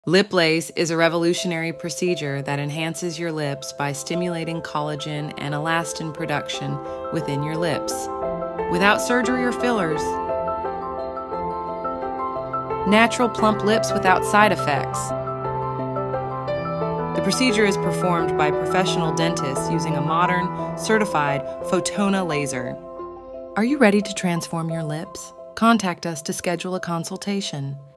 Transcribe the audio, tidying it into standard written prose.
LipLase is a revolutionary procedure that enhances your lips by stimulating collagen and elastin production within your lips, without surgery or fillers. Natural plump lips without side effects. The procedure is performed by professional dentists using a modern, certified Photona laser. Are you ready to transform your lips? Contact us to schedule a consultation.